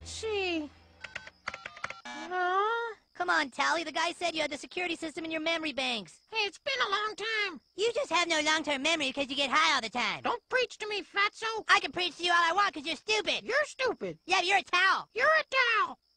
See. No. Come on, Tally. The guy said you had the security system in your memory banks. Hey, it's been a long time. You just have no long-term memory because you get high all the time. Don't preach to me, fatso. I can preach to you all I want because you're stupid. You're stupid. Yeah, but you're a towel. You're a towel.